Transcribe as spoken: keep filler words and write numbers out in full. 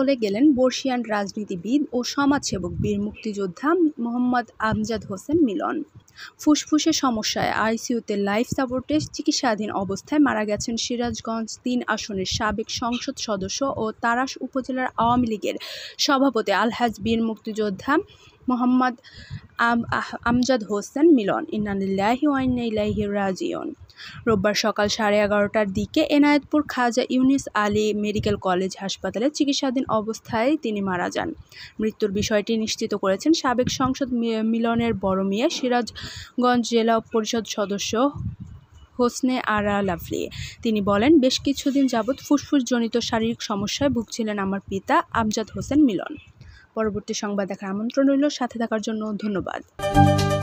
চলে গেলেন বর্ষিয়ান রাজনীতিবিদ ও সমাজসেবক বীর মুক্তিযোদ্ধা মোহাম্মদ আমজাদ হোসেন মিলন। ফুসফুসের সমস্যায় আইসিইউতে লাইফ সাপোর্টে চিকিৎসাধীন অবস্থায় মারা গেছেন সিরাজগঞ্জ তিন আসনের সাবেক সংসদ সদস্য ও তাড়াশ উপজেলার আওয়ামী লীগের সভাপতি আলহাজ বীর মুক্তিযোদ্ধা মোহাম্মদ আমজাদ হোসেন মিলন। ইন্না লিল্লাহি ওয়া ইন্না ইলাইহি রাজিউন। রোববার সকাল সাড়ে এগারোটার দিকে এনায়েতপুর খাজা ইউনুস আলী মেডিকেল কলেজ হাসপাতালে চিকিৎসাধীন অবস্থায় তিনি মারা যান। মৃত্যুর বিষয়টি নিশ্চিত করেছেন সাবেক সংসদ মিলনের বড় মেয়ে সিরাজগঞ্জ জেলা পরিষদ সদস্য হোসনে আরা লাভলি। তিনি বলেন, বেশ কিছুদিন যাবৎ ফুসফুসজনিত শারীরিক সমস্যায় ভুগছিলেন আমার পিতা আমজাদ হোসেন মিলন। পরবর্তী সংবাদ দেখার আমন্ত্রণ রইল। সাথে থাকার জন্য ধন্যবাদ।